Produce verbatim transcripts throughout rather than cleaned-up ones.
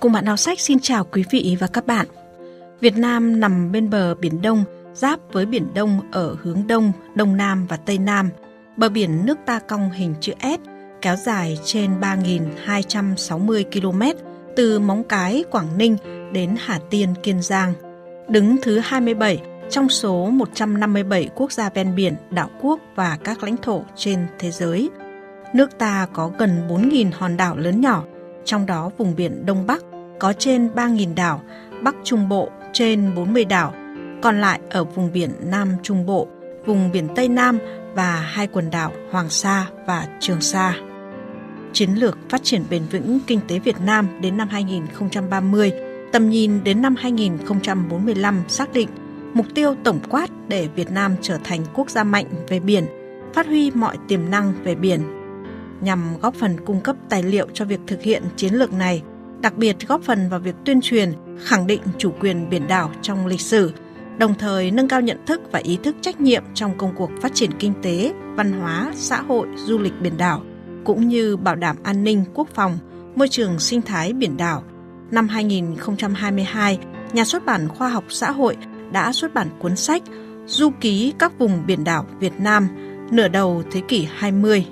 Cùng bạn đọc sách xin chào quý vị và các bạn. Việt Nam nằm bên bờ Biển Đông, giáp với Biển Đông ở hướng Đông, Đông Nam và Tây Nam. Bờ biển nước ta cong hình chữ S, kéo dài trên ba nghìn hai trăm sáu mươi ki lô mét từ Móng Cái, Quảng Ninh đến Hà Tiên, Kiên Giang. Đứng thứ hai mươi bảy trong số một trăm năm mươi bảy quốc gia ven biển, đảo quốc và các lãnh thổ trên thế giới. Nước ta có gần bốn nghìn hòn đảo lớn nhỏ, trong đó vùng biển Đông Bắc có trên ba nghìn đảo, Bắc Trung Bộ trên bốn mươi đảo, còn lại ở vùng biển Nam Trung Bộ, vùng biển Tây Nam và hai quần đảo Hoàng Sa và Trường Sa. Chiến lược phát triển bền vững kinh tế Việt Nam đến năm hai nghìn không trăm ba mươi, tầm nhìn đến năm hai nghìn không trăm bốn mươi lăm xác định mục tiêu tổng quát để Việt Nam trở thành quốc gia mạnh về biển, phát huy mọi tiềm năng về biển. Nhằm góp phần cung cấp tài liệu cho việc thực hiện chiến lược này, đặc biệt góp phần vào việc tuyên truyền, khẳng định chủ quyền biển đảo trong lịch sử, đồng thời nâng cao nhận thức và ý thức trách nhiệm trong công cuộc phát triển kinh tế, văn hóa, xã hội, du lịch biển đảo, cũng như bảo đảm an ninh, quốc phòng, môi trường sinh thái biển đảo. Năm hai nghìn không trăm hai mươi hai, Nhà xuất bản Khoa học Xã hội đã xuất bản cuốn sách Du ký các vùng biển đảo Việt Nam nửa đầu thế kỷ hai mươi.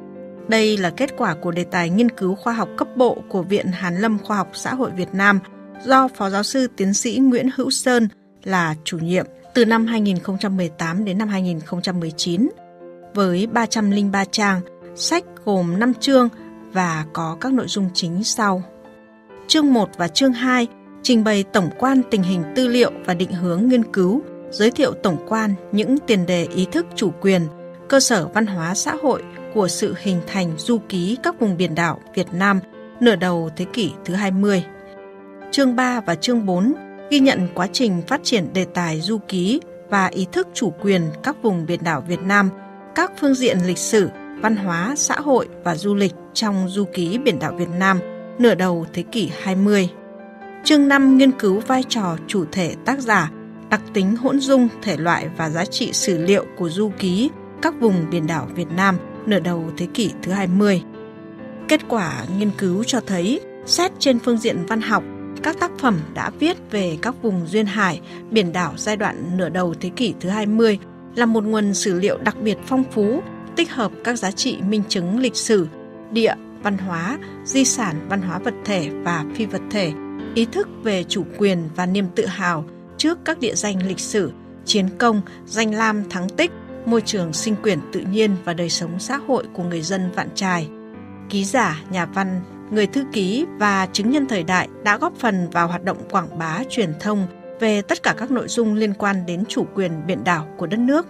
Đây là kết quả của đề tài nghiên cứu khoa học cấp bộ của Viện Hàn lâm Khoa học Xã hội Việt Nam do Phó giáo sư tiến sĩ Nguyễn Hữu Sơn là chủ nhiệm từ năm hai nghìn không trăm mười tám đến năm hai nghìn không trăm mười chín. Với ba trăm lẻ ba trang, sách gồm năm chương và có các nội dung chính sau. Chương một và chương hai trình bày tổng quan tình hình tư liệu và định hướng nghiên cứu, giới thiệu tổng quan những tiền đề ý thức chủ quyền, cơ sở văn hóa xã hội của sự hình thành du ký các vùng biển đảo Việt Nam nửa đầu thế kỷ thứ hai mươi. Chương ba và chương bốn ghi nhận quá trình phát triển đề tài du ký và ý thức chủ quyền các vùng biển đảo Việt Nam, các phương diện lịch sử, văn hóa, xã hội và du lịch trong du ký biển đảo Việt Nam nửa đầu thế kỷ hai mươi. Chương năm nghiên cứu vai trò chủ thể tác giả, đặc tính hỗn dung, thể loại và giá trị sử liệu của du ký các vùng biển đảo Việt Nam nửa đầu thế kỷ thứ hai mươi. Kết quả nghiên cứu cho thấy, xét trên phương diện văn học, các tác phẩm đã viết về các vùng duyên hải, biển đảo giai đoạn nửa đầu thế kỷ thứ hai mươi là một nguồn sử liệu đặc biệt phong phú, tích hợp các giá trị minh chứng lịch sử, địa, văn hóa, di sản văn hóa vật thể và phi vật thể, ý thức về chủ quyền và niềm tự hào trước các địa danh lịch sử, chiến công, danh lam thắng tích, môi trường sinh quyển tự nhiên và đời sống xã hội của người dân Vạn Trài. Ký giả, nhà văn, người thư ký và chứng nhân thời đại đã góp phần vào hoạt động quảng bá truyền thông về tất cả các nội dung liên quan đến chủ quyền biển đảo của đất nước.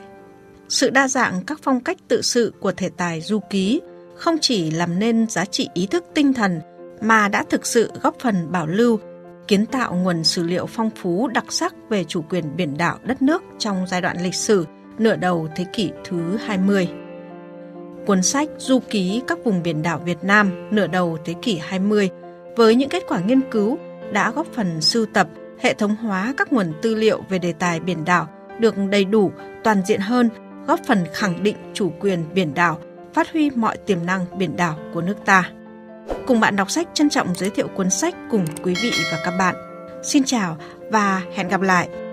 Sự đa dạng các phong cách tự sự của thể tài du ký không chỉ làm nên giá trị ý thức tinh thần mà đã thực sự góp phần bảo lưu, kiến tạo nguồn sử liệu phong phú đặc sắc về chủ quyền biển đảo đất nước trong giai đoạn lịch sử nửa đầu thế kỷ thứ hai mươi. Cuốn sách Du ký các vùng biển đảo Việt Nam nửa đầu thế kỷ hai mươi với những kết quả nghiên cứu đã góp phần sưu tập, hệ thống hóa các nguồn tư liệu về đề tài biển đảo được đầy đủ, toàn diện hơn, góp phần khẳng định chủ quyền biển đảo, phát huy mọi tiềm năng biển đảo của nước ta. Cùng bạn đọc sách trân trọng giới thiệu cuốn sách cùng quý vị và các bạn. Xin chào và hẹn gặp lại!